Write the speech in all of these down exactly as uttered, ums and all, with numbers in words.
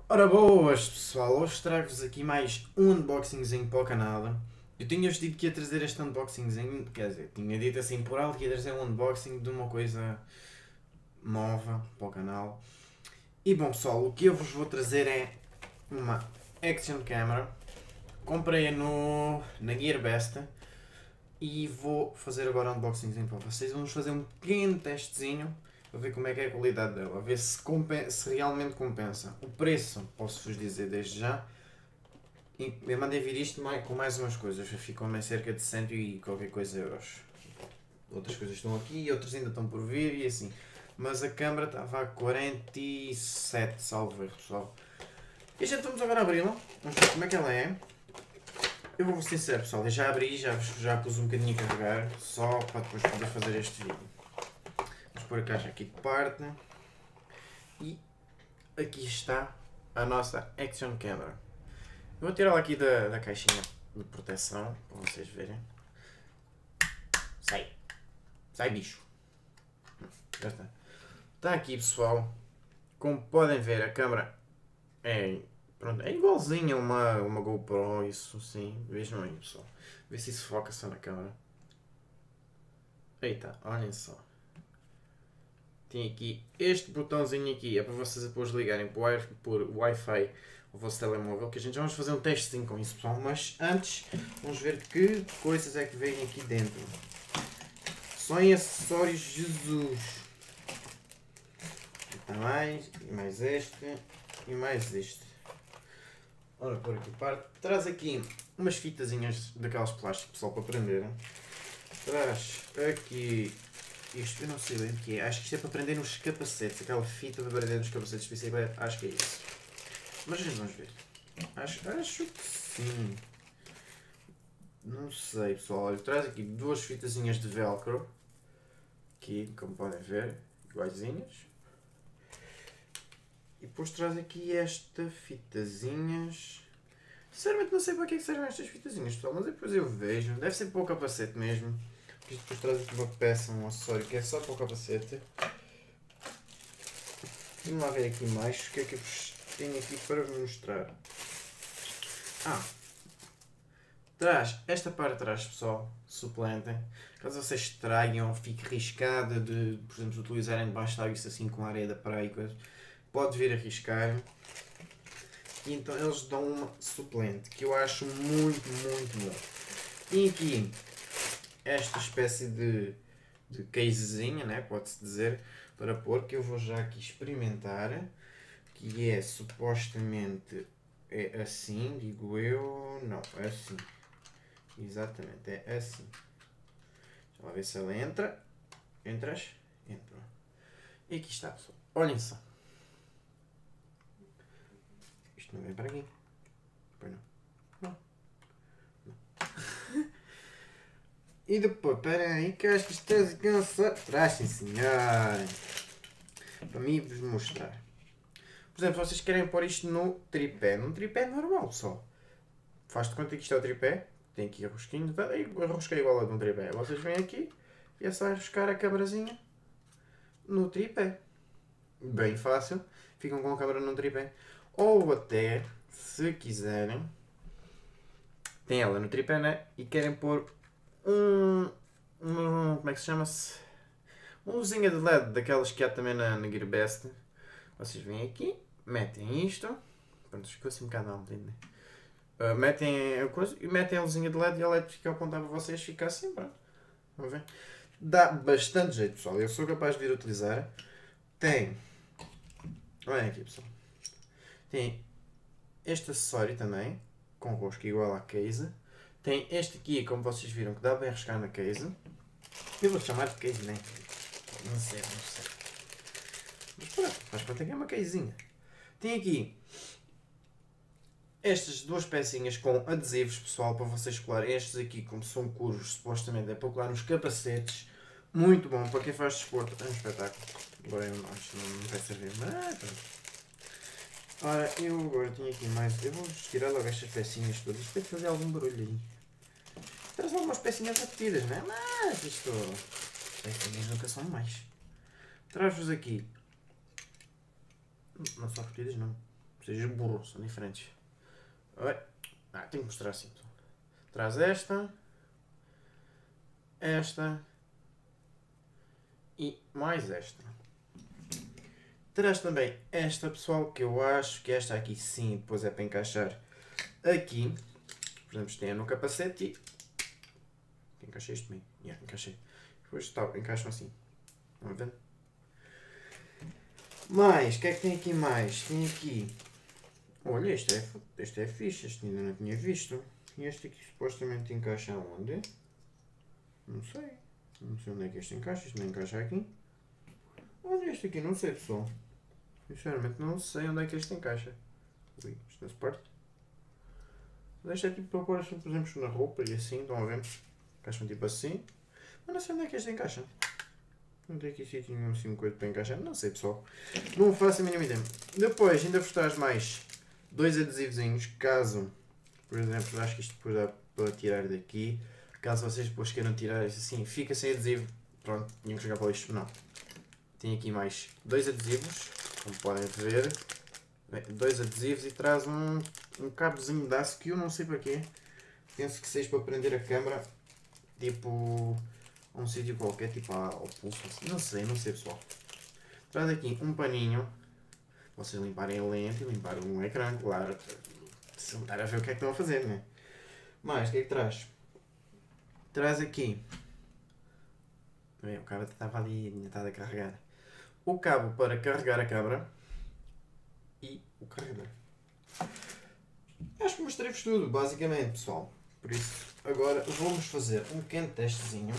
Ora boas pessoal, hoje trago-vos aqui mais um unboxingzinho para o canal. Eu tinha-vos dito que ia trazer este unboxingzinho, quer dizer, tinha dito assim por alto que ia trazer um unboxing de uma coisa nova para o canal. E bom pessoal, o que eu vos vou trazer é uma Action Camera. Comprei-a no, na Gearbest e vou fazer agora um unboxingzinho para vocês. Vamos fazer um pequeno testezinho para ver como é que é a qualidade dela, a ver se, compensa, se realmente compensa. O preço, posso-vos dizer desde já, eu mandei vir isto com mais umas coisas, ficou-me cerca de cento e qualquer coisa euros. Outras coisas estão aqui e outras ainda estão por vir e assim. Mas a câmera estava a quarenta e sete, salvo erro pessoal. E já estamos agora a abri-la, vamos ver como é que ela é. Eu vou ser sincero pessoal, eu já abri, já, já pus um bocadinho a carregar, só para depois poder fazer este vídeo. Vamos pôr a caixa aqui de parte. E aqui está a nossa Action Camera. Eu vou tirá-la aqui da, da caixinha de proteção, para vocês verem. Sai! Sai bicho! Já está. Está aqui pessoal, como podem ver a câmera é, pronto, é igualzinha a uma, uma GoPro, isso sim, vejam aí pessoal. Vê se isso foca só na câmera. Eita, olhem só. Tem aqui este botãozinho aqui, é para vocês depois ligarem por, por Wi-Fi o vosso telemóvel, que a gente já vamos fazer um testezinho com isso pessoal, mas antes vamos ver que coisas é que vêm aqui dentro. Só em acessórios, Jesus! Está mais, e mais este, e mais este. Ora, por aqui parte. Traz aqui umas fitazinhas daquelas plásticas pessoal para prender. Traz aqui isto, eu não sei bem o que é, acho que isto é para prender nos capacetes, aquela fita para prender nos capacetes de bicicleta, acho que é isso. Mas vamos ver. Acho, acho que sim. Não sei pessoal, olha, traz aqui duas fitazinhas de velcro, aqui como podem ver, iguaizinhas. E depois traz aqui esta fitazinhas. Sinceramente não sei para que é que servem estas fitazinhas pessoal, mas depois eu vejo, deve ser para o capacete mesmo. Isto depois traz aqui uma peça, um acessório que é só para o capacete. Vamos lá ver aqui mais o que é que eu vos tenho aqui para vos mostrar. Ah! Traz esta parte de trás pessoal, suplente. Caso vocês estraguem ou fique riscada de, por exemplo, utilizarem debaixo de água isso assim com a areia da praia e coisas, pode vir a riscar. E então eles dão uma suplente que eu acho muito, muito bom. E aqui esta espécie de, de casezinha, né, pode-se dizer, para pôr, que eu vou já aqui experimentar, que é supostamente é assim, digo eu, não, é assim, exatamente, é assim. Deixa lá ver se ela entra, entras, entra. E aqui está pessoal, olhem só. Isto não vem para aqui, pois não, não, não. E depois, peraí, que acho que estás a cansar. Traz sim senhor. Para mim vos mostrar. Por exemplo, vocês querem pôr isto no tripé. Num tripé normal só. Faz de conta que isto é o tripé. Tem aqui a rosquinha. A rosca é igual a de um tripé. Vocês vêm aqui e é só arriscar a câmerazinha no tripé. Bem fácil. Ficam com a câmera num tripé. Ou até, se quiserem, tem ela no tripé, né? E querem pôr um, um como é que se chama-se? Uma luzinha de L E D, daquelas que há também na, na Gearbest. Vocês vêm aqui, metem isto. Pronto, ficou assim um bocado alto ainda. Uh, metem a coisa e metem a luzinha de L E D e a L E D fica a apontar para vocês, fica assim, pronto. Vamos ver. Dá bastante jeito, pessoal. Eu sou capaz de vir utilizar. Tem. Olhem aqui, pessoal. Tem este acessório também, com rosca igual à case. Tem este aqui, como vocês viram, que dá bem arriscar na case. Eu vou chamar de case, né? Não sei, não sei. Mas pronto, faz conta que é uma casezinha. Tem aqui estas duas pecinhas com adesivos, pessoal, para vocês colarem. Estes aqui, como são curvos, supostamente é para colar nos capacetes. Muito bom para quem faz desporto. É um espetáculo. Agora eu não acho, não, não vai servir. Mas pronto. Ora, eu agora tenho aqui mais. Eu vou tirar logo estas pecinhas todas. Isto tem que fazer algum barulho aí. Traz algumas pecinhas repetidas, não é? Mas isto. Pecinhas nunca são mais. Traz-vos aqui. Não são repetidas, não. sejas burro, são diferentes. Oi. Ah, tenho que mostrar assim. Traz esta. Esta. E mais esta. Traz também esta, pessoal, que eu acho que esta aqui sim, depois é para encaixar aqui. Por exemplo, isto tem no capacete e... Encaixei isto bem. Yeah, encaixei. Depois está, encaixam assim. Estão a ver? Mais, o que é que tem aqui mais? Tem aqui... Olha, este é, este é fixe, este ainda não tinha visto. E este aqui supostamente encaixa onde? Não sei. Não sei onde é que este encaixa, este não encaixa aqui. Olha, este aqui não sei, pessoal. Sinceramente não sei onde é que este encaixa. Ui, isto não se parte. Mas este é tipo para pôr assim, por exemplo, na roupa e assim, estão a ver? Encaixam tipo assim. Mas não sei onde é que este encaixa. Não tem aqui sítio nenhum assim, coisa para encaixar. Não sei, pessoal. Não faço a mínima ideia. Depois ainda vos traz mais dois adesivozinhos, caso, por exemplo, acho que isto depois dá para tirar daqui. Caso vocês depois queiram tirar isso assim, fica sem adesivo. Pronto, tinham que jogar para o lixo. Não. Tem aqui mais dois adesivos, como podem ver. Bem, dois adesivos e traz um, um cabozinho de aço que eu não sei para quê. Penso que seja para prender a câmera, tipo, a um sítio qualquer, tipo ao pulso. Assim. Não sei, não sei, pessoal. Traz aqui um paninho. Vocês limparem a lente e limpar um ecrã, claro. Se não estar a ver o que é que estão a fazer, né? Mais, o que é que traz? Traz aqui. Bem, o cabo estava ali, tinha estado a carregar. O cabo para carregar a câmera. E o carregador. Acho que mostrei-vos tudo, basicamente, pessoal. Por isso, agora vamos fazer um pequeno testezinho.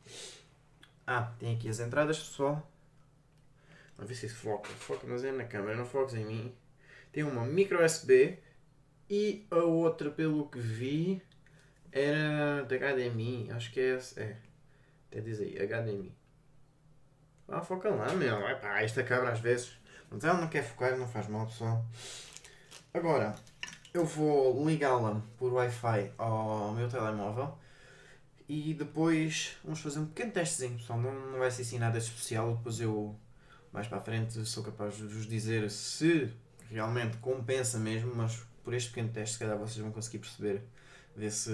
Ah, tem aqui as entradas, pessoal. Vamos ver se isso foca. Foca, mas é na câmera, não foca em mim. Tem uma micro U S B e a outra, pelo que vi, era de H D M I. Acho que é essa. É. Até diz aí, H D M I. Ah, foca lá, meu. Epá, esta câmera às vezes. Mas ela não quer focar, não faz mal, pessoal. Agora, eu vou ligá-la por Wi-Fi ao meu telemóvel. E depois vamos fazer um pequeno testezinho, pessoal. Não, não vai ser assim nada especial. Depois eu, mais para a frente, sou capaz de vos dizer se realmente compensa mesmo. Mas por este pequeno teste, se calhar vocês vão conseguir perceber. Ver se,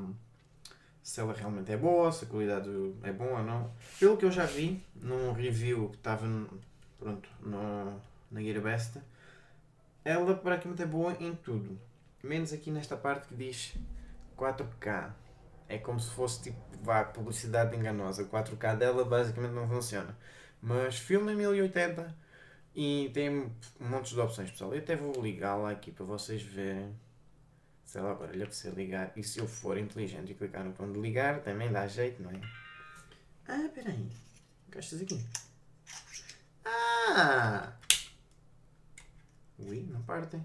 se ela realmente é boa, se a qualidade é boa ou não. Pelo que eu já vi num review que estava pronto, no, na Gearbest, ela praticamente é boa em tudo. Menos aqui nesta parte que diz quatro K. É como se fosse tipo, vá, publicidade enganosa. O quatro K dela basicamente não funciona. Mas filma em mil e oitenta e tem montes de opções, pessoal. Eu até vou ligá-la aqui para vocês verem. Sei lá, agora lhe apetecer ligar. E se eu for inteligente e clicar no botão de ligar, também dá jeito, não é? Ah, peraí. Encaixas aqui. Ah! Ui, não partem.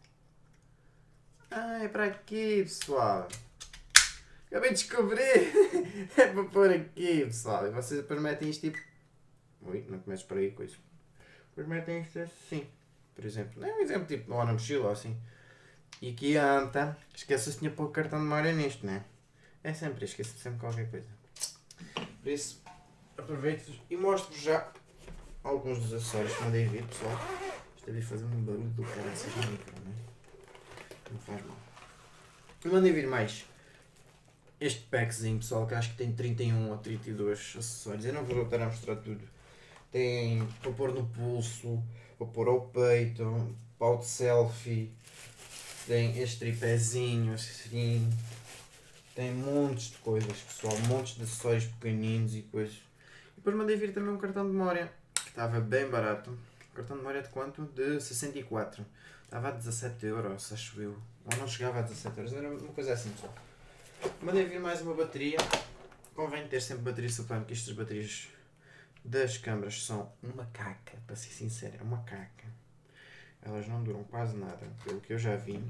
Ah, é para aqui, pessoal. Acabei de descobrir. É para pôr aqui, pessoal. E vocês depois metem isto tipo... Ui, não começo por aí com isso. Depois metem isto assim. Por exemplo. É um exemplo tipo lá na mochila ou assim. E aqui a anta. Esqueça se tinha pouco cartão de memória nisto, né? É sempre, esqueço sempre qualquer coisa. Por isso, aproveito e mostro-vos já alguns dos acessórios que mandei vir, pessoal. Isto deve fazer um barulho do cara assim no micro, não é? Não faz mal. Eu mandei vir mais este packzinho, pessoal, que acho que tem trinta e um ou trinta e dois acessórios. Eu não vou voltar a mostrar tudo. Tem para pôr no pulso, para pôr ao peito, pau de selfie. Tem este tripézinho assim. Tem montes de coisas, pessoal. Montes de acessórios pequeninos e coisas. E depois mandei vir também um cartão de memória, que estava bem barato. Um cartão de memória de quanto? De sessenta e quatro. Estava a dezassete euros, acho eu. Ou não chegava a dezassete euros. Era uma coisa assim, pessoal. Mandei vir mais uma bateria. Convém ter sempre bateria suplente, porque estas baterias das câmaras são uma caca, para ser sincero, é uma caca. Elas não duram quase nada, pelo que eu já vi.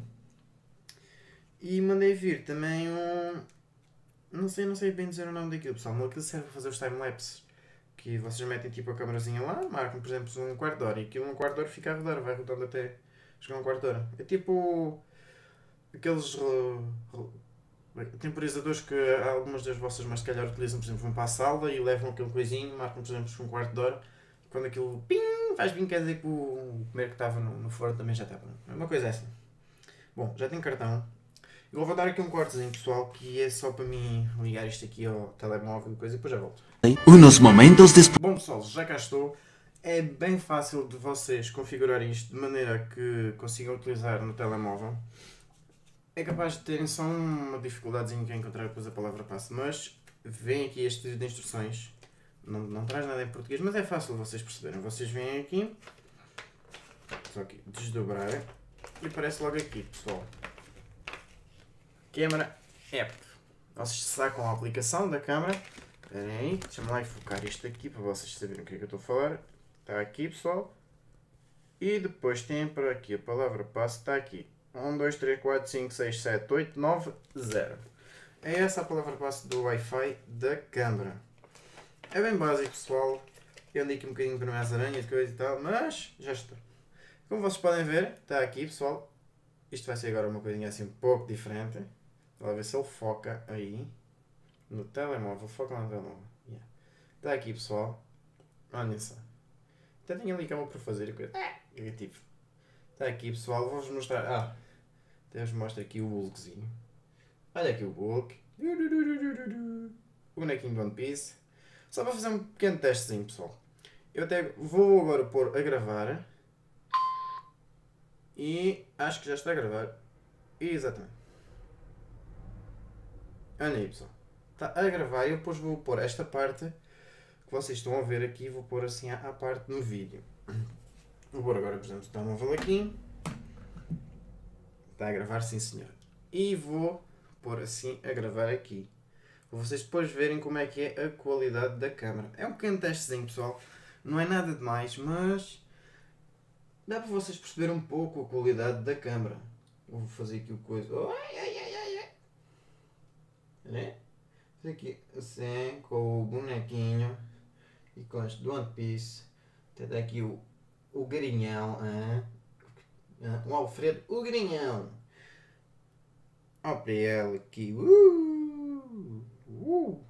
E mandei vir também um... Não sei, não sei bem dizer o nome daquilo, pessoal, mas aquilo serve para fazer os timelapses. Que vocês metem tipo a câmerazinha lá, marcam por exemplo um quarto de hora e aquilo um quarto de hora fica a rodar, vai rodando até chegar a um quarto de hora. É tipo aqueles uh, uh, temporizadores que algumas das vossas mães se calhar utilizam, por exemplo, vão para a sala e levam aquele coisinho, marcam por exemplo um quarto de hora. Quando aquilo pim, faz vinho quer dizer que o primeiro que estava no, no forno também já está pronto. É uma coisa assim. Bom, já tenho cartão. Eu vou dar aqui um cortezinho, pessoal, que é só para mim ligar isto aqui ao telemóvel e coisa e depois já volto. Unos momentos después. Bom pessoal, já cá estou. É bem fácil de vocês configurarem isto de maneira que consigam utilizar no telemóvel. É capaz de terem só uma dificuldadezinha que é encontrar depois a palavra passe, mas vem aqui este vídeo de instruções. Não, não traz nada em português, mas é fácil de vocês perceberem. Vocês vêm aqui, só aqui desdobrar e aparece logo aqui, pessoal. Câmara App. Vocês sacam a aplicação da câmara. Esperem aí, deixa-me lá focar isto aqui para vocês saberem o que é que eu estou a falar. Está aqui, pessoal. E depois tem para aqui a palavra passe, está aqui. um, dois, três, quatro, cinco, seis, sete, oito, nove, zero. É essa a palavra passe do Wi-Fi da câmara. É bem básico, pessoal. Eu andei aqui um bocadinho para mais aranha e coisa e tal, mas já está. Como vocês podem ver, está aqui, pessoal. Isto vai ser agora uma coisinha assim um pouco diferente. Vamos ver se ele foca aí. No telemóvel, foca lá no telemóvel. Yeah. Está aqui, pessoal. Olhem só. Até tenho ali que eu vou por fazer coisa. Negativo. Está aqui, pessoal. Vou-vos mostrar. Ah, até vos mostro aqui o Hulkzinho. Olha aqui o Hulk. O bonequinho de One Piece. Só para fazer um pequeno testezinho, pessoal. Eu até vou agora pôr a gravar. E acho que já está a gravar. Exatamente. Olha aí, pessoal. Está a gravar e eu depois vou pôr esta parte que vocês estão a ver aqui. Vou pôr assim à, à parte no vídeo. Vou pôr agora, por exemplo, o telemóvel aqui. Está a gravar, sim senhor. E vou pôr assim a gravar aqui. Para vocês depois verem como é que é a qualidade da câmera. É um pequeno testezinho, pessoal. Não é nada demais, mas dá para vocês perceberem um pouco a qualidade da câmera. Vou fazer aqui o coisa. Ai, ai, ai, ai, ai. Né? Fazer aqui assim, com o bonequinho. E com este do One Piece. Até dá aqui o, o garinhão. Ah. Ah, o Alfredo, o garinhão. Olha para ele aqui. Uh, uh.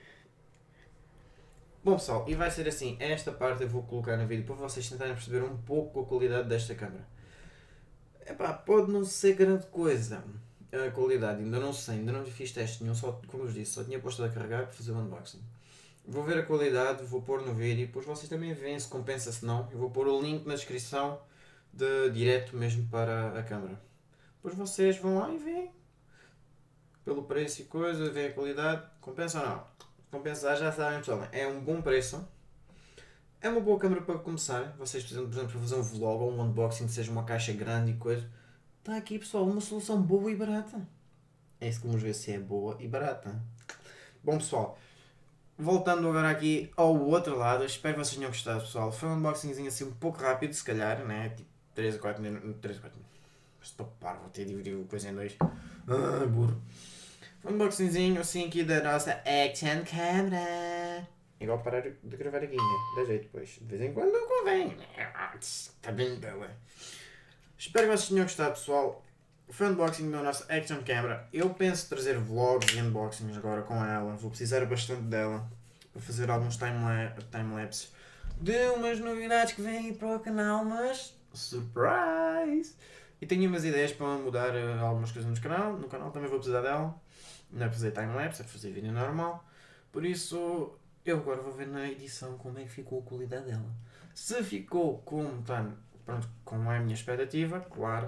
Bom pessoal, e vai ser assim, esta parte eu vou colocar no vídeo para vocês tentarem perceber um pouco a qualidade desta câmera. Epá, pode não ser grande coisa a qualidade, ainda não sei, ainda não fiz teste nenhum, só, como eu disse, só tinha posto a carregar para fazer o unboxing. Vou ver a qualidade, vou pôr no vídeo e depois vocês também veem se compensa, se não. Eu vou pôr o link na descrição de direto mesmo para a câmera. Depois vocês vão lá e veem. Pelo preço e coisa, veem a qualidade, compensa ou não? Compensar, já sabem, pessoal, é um bom preço. É uma boa câmera para começar. Vocês precisam, por exemplo, para fazer um vlog ou um unboxing, seja uma caixa grande e coisa. Está aqui, pessoal, uma solução boa e barata. É isso que vamos ver se é boa e barata. Bom, pessoal, voltando agora aqui ao outro lado, espero que vocês tenham gostado, pessoal. Foi um unboxingzinho assim um pouco rápido, se calhar, né? Tipo três a quatro minutos. três a quatro minutos. Estou parvo, vou ter de dividir a coisa em dois. Ah, burro. Foi um unboxingzinho assim aqui da nossa Action Camera. Igual parar de gravar aqui, né? Dá jeito depois. De vez em quando não convém. Está bem bela. Espero que vocês tenham gostado, pessoal. Foi um unboxing da nossa Action Camera. Eu penso trazer vlogs e unboxings agora com ela. Vou precisar bastante dela para fazer alguns time-lapses de umas novidades que vêm aí para o canal, mas surprise! E tenho umas ideias para mudar uh, algumas coisas no canal. No canal também vou precisar dela. Não é para fazer time-lapse, é para fazer vídeo normal. Por isso, eu agora vou ver na edição como é que ficou a qualidade dela. Se ficou como, tá, pronto, como é a minha expectativa, claro,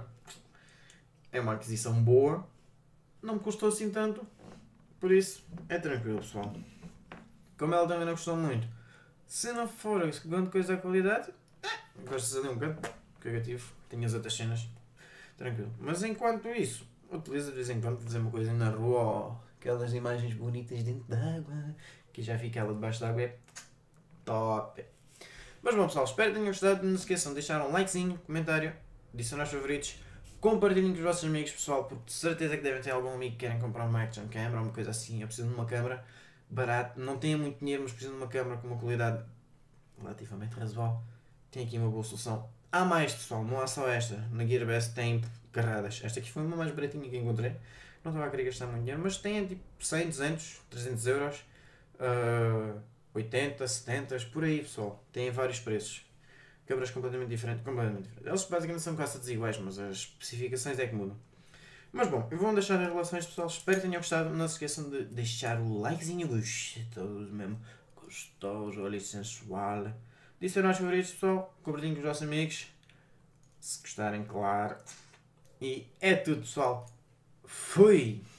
é uma aquisição boa. Não me custou assim tanto. Por isso, é tranquilo, pessoal. Como ela também não custou muito. Se não for grande coisa da qualidade, gostas ali um bocado, cagativo, tenho as outras cenas. Tranquilo. Mas enquanto isso, utiliza de vez em quando fazer uma coisa na rua ou aquelas imagens bonitas dentro d'água, que já fica ela debaixo d'água, é top. Mas bom, pessoal, espero que tenham gostado. Não se esqueçam de deixar um likezinho, comentário, adicionar os favoritos, compartilhem com os vossos amigos, pessoal, porque de certeza que devem ter algum amigo que querem comprar uma action camera ou uma coisa assim. Eu preciso de uma câmera barata, não tenho muito dinheiro, mas preciso de uma câmera com uma qualidade relativamente razoável. Tem aqui uma boa solução. Há mais, pessoal, não há só esta. Na Gearbest tem carradas. Esta aqui foi uma mais baratinha que encontrei. Não estava a querer gastar muito dinheiro, mas tem tipo cem, duzentos, trezentos euros. Uh, oitenta, setenta, por aí, pessoal. Tem vários preços. câmaras completamente diferentes. Completamente diferentes. Eles basicamente são quase todos iguais, mas as especificações é que mudam. Mas bom, eu vou deixar as relações, pessoal. Espero que tenham gostado. Não se esqueçam de deixar o likezinho gostoso mesmo. Gostoso, olha, sensual. Disseram aos favoritos, pessoal. Compartilhem com os vossos amigos. Se gostarem, claro. E é tudo, pessoal. Fui!